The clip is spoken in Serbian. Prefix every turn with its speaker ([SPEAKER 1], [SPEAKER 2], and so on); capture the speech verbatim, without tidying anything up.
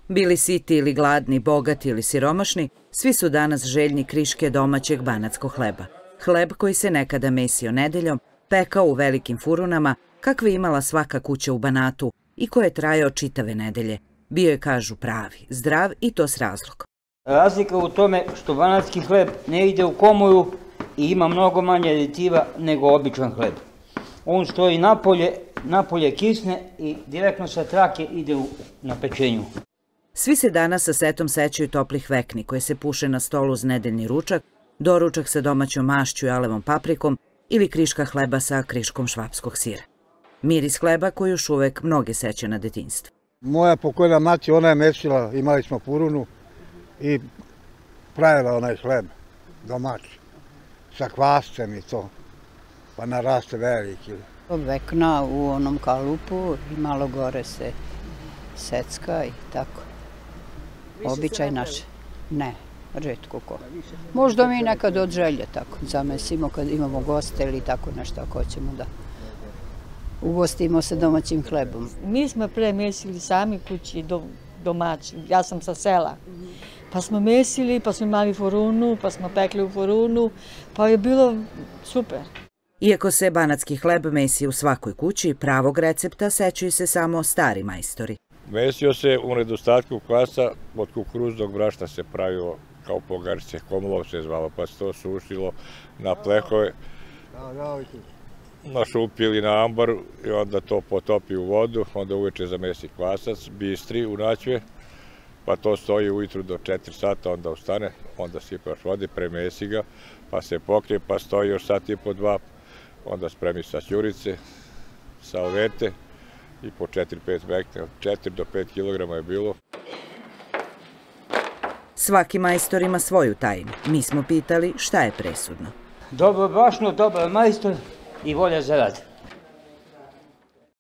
[SPEAKER 1] Bili siti ili gladni, bogati ili siromašni, svi su danas željni kriške domaćeg banatskog hleba. Hleb koji se nekada mesio nedeljom, pekao u velikim furunama, kakve imala svaka kuća u Banatu i koje je trajao čitave nedelje. Bio je, kažu, pravi, zdrav i to s razlogom.
[SPEAKER 2] Razlika u tome što banatski hleb ne ide u komoru i ima mnogo manje aditiva nego običan hleb. On stoji napolje, napolje kisne i direktno sa trake ide na pečenju.
[SPEAKER 1] Svi se danas sa setom sećaju toplih vekni koje se puše na stolu uz nedeljni ručak, doručak sa domaćom mašću i alevom paprikom ili kriška hleba sa kriškom švapskog sira. Miris hleba koji još uvek mnoge seća na detinjstvo.
[SPEAKER 3] Moja pokojna mati, ona je mesila, imali smo furunu i pravila onaj hleb domaći, sa kvascem i to, pa naraste veliki.
[SPEAKER 4] Vekna u onom kalupu i malo gore se secka i tako. Običaj naš. Ne, retko ko. Možda mi nekad od želje tako zamesimo kad imamo goste ili tako nešto ako hoćemo da ugostimo se domaćim hlebom.
[SPEAKER 5] Mi smo pre mesili sami kući domaći. Ja sam sa sela. Pa smo mesili, pa smo imali furunu, pa smo pekli u furunu, pa je bilo super.
[SPEAKER 1] Iako se banatski hleb mesi u svakoj kući, pravog recepta sećaju se samo stari majstori.
[SPEAKER 6] Mesio se u nedostatku kvasa, od kukuruznog brašna se pravilo kao pogarče, komlov se zvalo, pa se to sušilo na plehove, na šupi ili na ambar i onda to potopi u vodu, onda uveče zamesi kvasac, bistri u naćve, pa to stoji ujutru do četiri sata, onda ustane, onda sipaš vode, premesi ga, pa se pokrije, pa stoji još sat i po dva, onda spremi sa ćurice, salvete i po četiri pet vekne, od četiri do pet kilograma je bilo.
[SPEAKER 1] Svaki majstor ima svoju tajnu. Mi smo pitali šta je presudno.
[SPEAKER 2] Dobro brašno, dobar majstor i volja za rad.